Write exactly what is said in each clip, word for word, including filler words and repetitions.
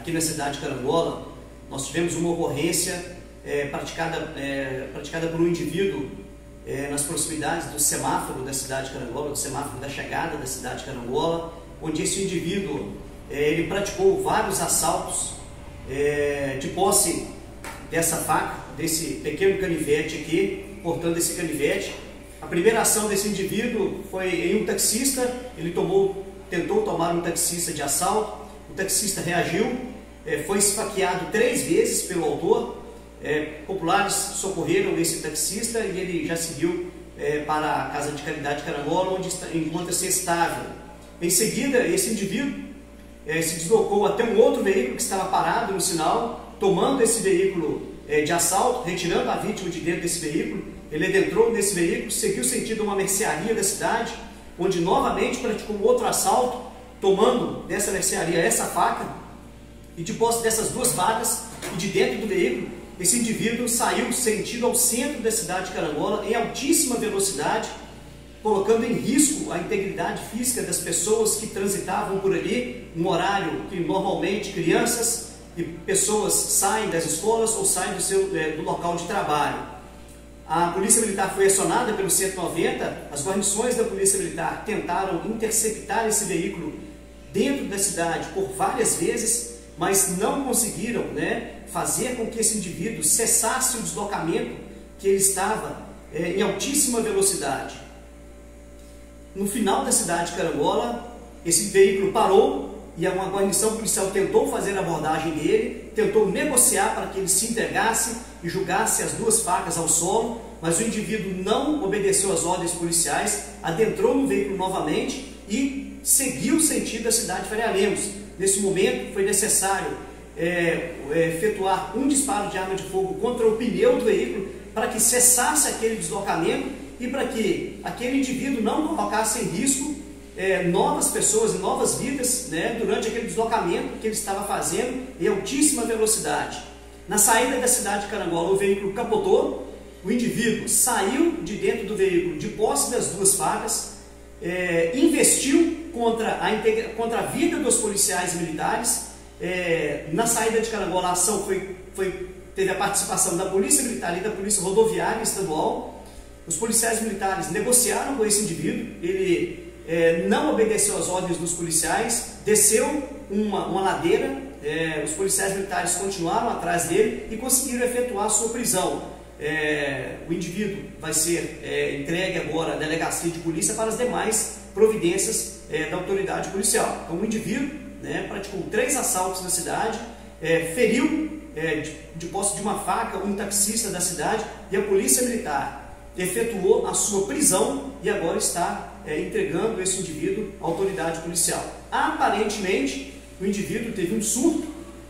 aqui na cidade de Carangola, nós tivemos uma ocorrência é, praticada, é, praticada por um indivíduo é, nas proximidades do semáforo da cidade de Carangola, do semáforo da chegada da cidade de Carangola, onde esse indivíduo é, ele praticou vários assaltos é, de posse dessa faca, desse pequeno canivete aqui, portando esse canivete. A primeira ação desse indivíduo foi em um taxista. Ele tomou, tentou tomar um taxista de assalto, o taxista reagiu, é, foi esfaqueado três vezes pelo autor. É, populares socorreram esse taxista e ele já seguiu é, para a Casa de Caridade de Carangola, onde encontra-se estável. Em seguida, esse indivíduo é, se deslocou até um outro veículo que estava parado no sinal, tomando esse veículo é, de assalto, retirando a vítima de dentro desse veículo. Ele adentrou nesse veículo, seguiu sentido a uma mercearia da cidade, onde novamente praticou um outro assalto, tomando dessa mercearia essa faca, e de posse dessas duas facas e de dentro do veículo, esse indivíduo saiu sentido ao centro da cidade de Carangola em altíssima velocidade, colocando em risco a integridade física das pessoas que transitavam por ali, um horário que normalmente crianças e pessoas saem das escolas ou saem do, seu, do local de trabalho. A Polícia Militar foi acionada pelo cento e noventa, as guarnições da Polícia Militar tentaram interceptar esse veículo dentro da cidade por várias vezes, mas não conseguiram, né, fazer com que esse indivíduo cessasse o deslocamento que ele estava é, em altíssima velocidade. No final da cidade de Carangola, esse veículo parou e uma guarnição policial tentou fazer a abordagem dele, tentou negociar para que ele se entregasse e jogasse as duas facas ao solo, mas o indivíduo não obedeceu às ordens policiais, adentrou no veículo novamente e seguiu o sentido da cidade de Faria Lemos. Nesse momento foi necessário é, é, efetuar um disparo de arma de fogo contra o pneu do veículo para que cessasse aquele deslocamento e para que aquele indivíduo não colocasse em risco é, novas pessoas e novas vidas, né, durante aquele deslocamento que ele estava fazendo em altíssima velocidade. Na saída da cidade de Carangola, o veículo capotou, o indivíduo saiu de dentro do veículo de posse das duas facas, é, investiu contra a, contra a vida dos policiais militares. É, na saída de Carangola, a ação foi, foi, teve a participação da Polícia Militar e da Polícia Rodoviária Estadual. Os policiais militares negociaram com esse indivíduo, ele é, não obedeceu às ordens dos policiais, desceu uma, uma ladeira, é, os policiais militares continuaram atrás dele e conseguiram efetuar a sua prisão. É, o indivíduo vai ser é, entregue agora à delegacia de polícia para as demais providências é, da autoridade policial. Então o indivíduo, né, praticou três assaltos na cidade, é, feriu é, de, de posse de uma faca um taxista da cidade e a polícia militar efetuou a sua prisão e agora está é, entregando esse indivíduo à autoridade policial. Aparentemente o indivíduo teve um surto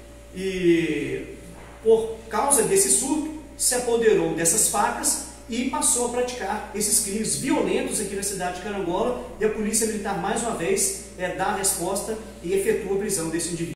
e por causa desse surto se apoderou dessas facas e passou a praticar esses crimes violentos aqui na cidade de Carangola, e a Polícia Militar mais uma vez é, dá a resposta e efetua a prisão desse indivíduo.